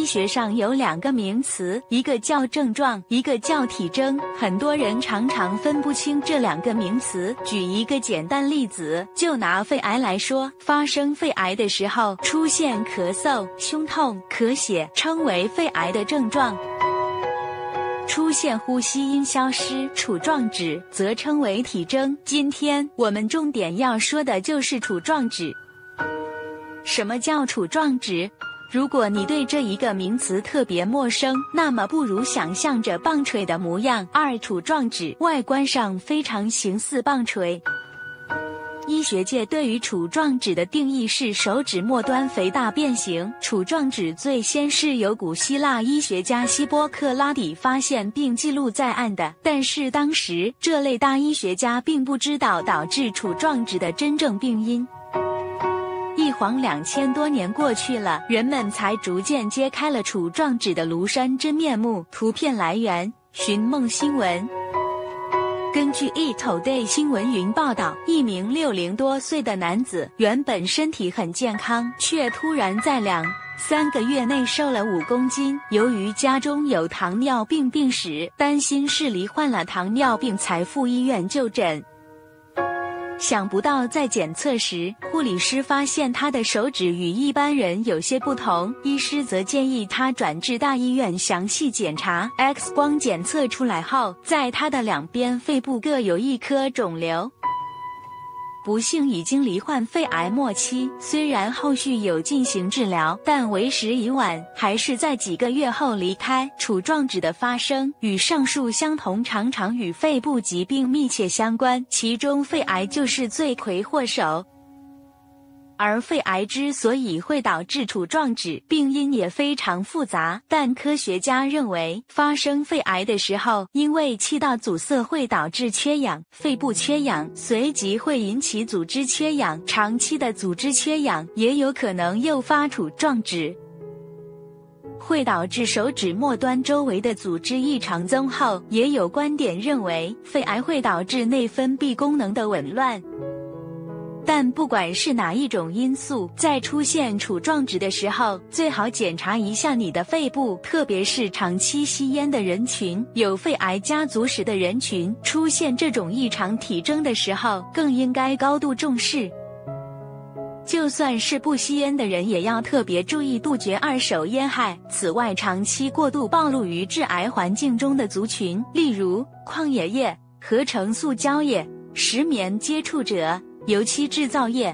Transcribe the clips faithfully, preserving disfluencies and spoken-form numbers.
学上有两个名词，一个叫症状，一个叫体征。很多人常常分不清这两个名词。举一个简单例子，就拿肺癌来说，发生肺癌的时候出现咳嗽、胸痛、咳血，称为肺癌的症状。出现呼吸音消失、杵状指，则称为体征。今天我们重点要说的就是杵状指。什么叫杵状指？如果你对这一个名词特别陌生，那么不如想象着棒槌的模样。二、杵状指外观上非常形似棒槌。医学界对于杵状指的定义是手指末端肥大变形。杵状指最先是由古希腊医学家希波克拉底发现并记录在案的，但是当时这类大医学家并不知道导致杵状指的真正病因。一晃两千多年过去了，人们才逐渐揭开了杵状指的庐山真面目。图片来源：寻梦新闻。根据 E Today 新闻云报道，一名六零多岁的男子原本身体很健康，却突然在两三个月内瘦了五公斤。由于家中有糖尿病病史，担心是罹患了糖尿病，才赴医院就诊。想不到在检测时，护理师发现他的手指与一般人有些不同，医师则建议他转至大医院详细检查。X 光检测出来后，在他的两边肺部各有一颗肿瘤。不幸已经罹患肺癌末期，虽然后续有进行治疗，但为时已晚，还是在几个月后离开。杵状指的发生与上述相同，常常与肺部疾病密切相关，其中肺癌就是罪魁祸首。而肺癌之所以会导致杵状指，病因也非常复杂，但科学家认为，发生肺癌的时候，因为气道阻塞会导致缺氧，肺部缺氧随即会引起组织缺氧，长期的组织缺氧也有可能诱发杵状指，会导致手指末端周围的组织异常增厚。也有观点认为，肺癌会导致内分泌功能的紊乱。但不管是哪一种因素，在出现杵状指的时候，最好检查一下你的肺部，特别是长期吸烟的人群、有肺癌家族史的人群，出现这种异常体征的时候，更应该高度重视。就算是不吸烟的人，也要特别注意杜绝二手烟害。此外，长期过度暴露于致癌环境中的族群，例如矿冶业、合成塑胶业、石棉接触者、油漆制造业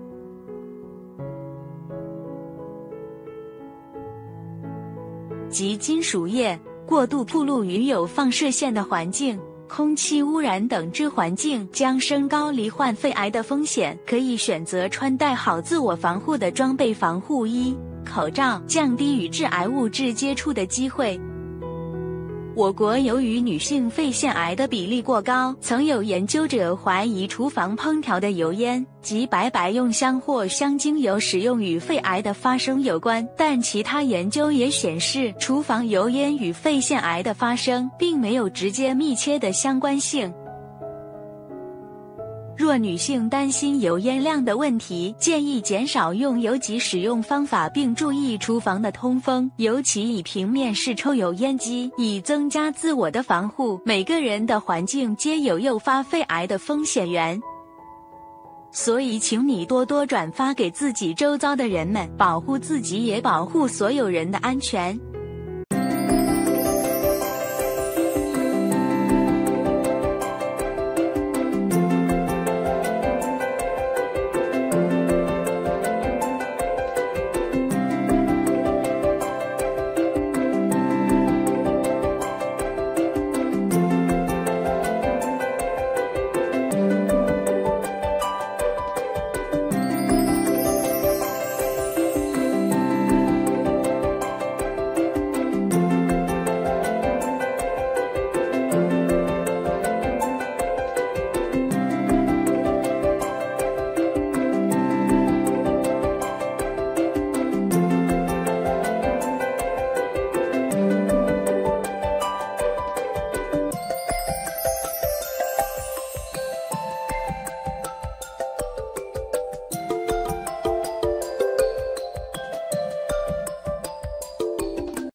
及金属业，过度暴露于有放射线的环境、空气污染等之环境，将升高罹患肺癌的风险。可以选择穿戴好自我防护的装备，防护衣、口罩，降低与致癌物质接触的机会。我国由于女性肺腺癌的比例过高，曾有研究者怀疑厨房烹调的油烟及白白用香或香精油使用与肺癌的发生有关，但其他研究也显示，厨房油烟与肺腺癌的发生并没有直接密切的相关性。若女性担心油烟量的问题，建议减少用油及使用方法，并注意厨房的通风，尤其以平面式抽油烟机，以增加自我的防护。每个人的环境皆有诱发肺癌的风险源，所以请你多多转发给自己周遭的人们，保护自己也保护所有人的安全。